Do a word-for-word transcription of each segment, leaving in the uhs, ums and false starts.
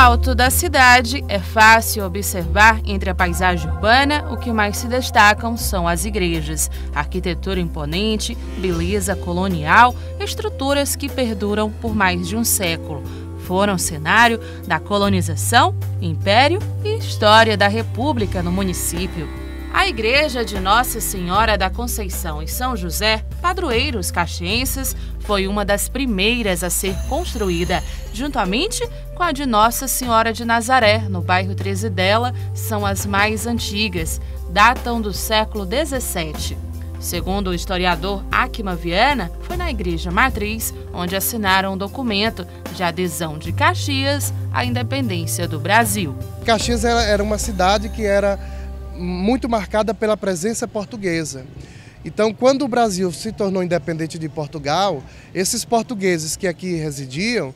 alto da cidade, é fácil observar entre a paisagem urbana o que mais se destacam são as igrejas. Arquitetura imponente, beleza colonial, estruturas que perduram por mais de um século. Foram cenário da colonização, império e história da República no município. A igreja de Nossa Senhora da Conceição em São José, padroeiros caxienses, foi uma das primeiras a ser construída, juntamente com a de Nossa Senhora de Nazaré, no bairro treze dela, são as mais antigas, datam do século dezessete. Segundo o historiador Acma Viana, foi na igreja matriz onde assinaram um documento de adesão de Caxias à independência do Brasil. Caxias era uma cidade que era muito marcada pela presença portuguesa. Então, quando o Brasil se tornou independente de Portugal, esses portugueses que aqui residiam,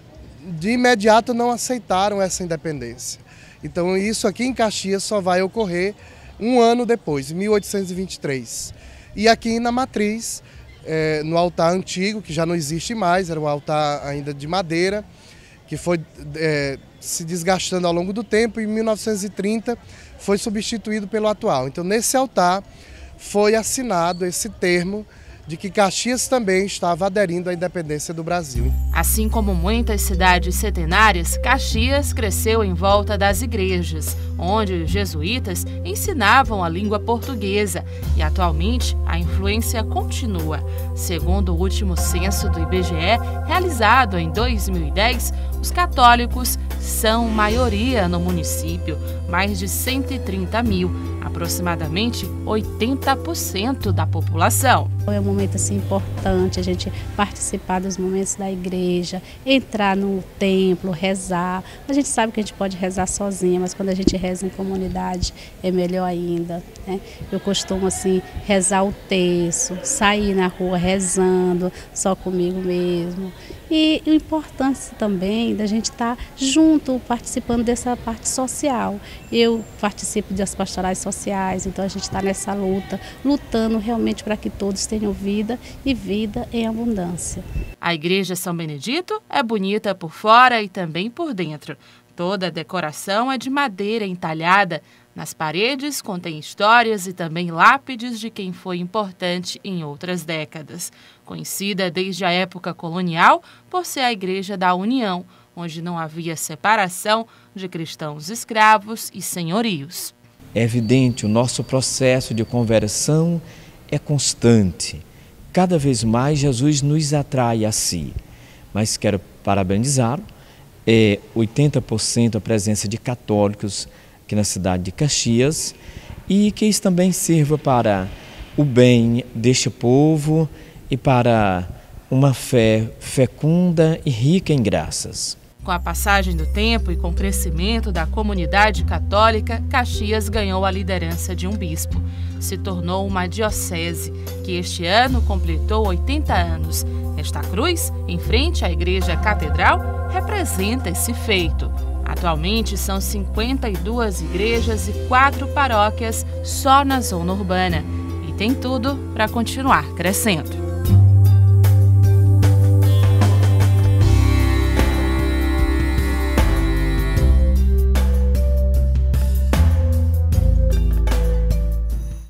de imediato não aceitaram essa independência. Então, isso aqui em Caxias só vai ocorrer um ano depois, em mil oitocentos e vinte e três. E aqui na Matriz, é, no altar antigo, que já não existe mais, era um altar ainda de madeira, que foi é, se desgastando ao longo do tempo, e em mil novecentos e trinta foi substituído pelo atual. Então, nesse altar foi assinado esse termo de que Caxias também estava aderindo à independência do Brasil. Assim como muitas cidades centenárias, Caxias cresceu em volta das igrejas, onde os jesuítas ensinavam a língua portuguesa e atualmente a influência continua. Segundo o último censo do I B G E, realizado em dois mil e dez, os católicos são maioria no município, mais de cento e trinta mil, aproximadamente oitenta por cento da população. É um momento assim, importante a gente participar dos momentos da igreja, entrar no templo, rezar. A gente sabe que a gente pode rezar sozinha, mas quando a gente reza em comunidade é melhor ainda, né? Eu costumo assim, rezar o terço, sair na rua rezando, só comigo mesmo. E o importante também da gente estar junto, participando dessa parte social. Eu participo das pastorais sociais, então a gente está nessa luta, lutando realmente para que todos tenham vida e vida em abundância. A Igreja São Benedito é bonita por fora e também por dentro. Toda a decoração é de madeira entalhada. Nas paredes contém histórias e também lápides de quem foi importante em outras décadas. Conhecida desde a época colonial por ser a Igreja da União, onde não havia separação de cristãos escravos e senhorios. É evidente, o nosso processo de conversão é constante. Cada vez mais Jesus nos atrai a si. Mas quero parabenizá-lo, é oitenta por cento a presença de católicos aqui na cidade de Caxias e que isso também sirva para o bem deste povo e para uma fé fecunda e rica em graças. Com a passagem do tempo e com o crescimento da comunidade católica, Caxias ganhou a liderança de um bispo. Se tornou uma diocese, que este ano completou oitenta anos. Esta cruz, em frente à Igreja Catedral, representa esse feito. Atualmente são cinquenta e duas igrejas e quatro paróquias só na zona urbana. E tem tudo para continuar crescendo.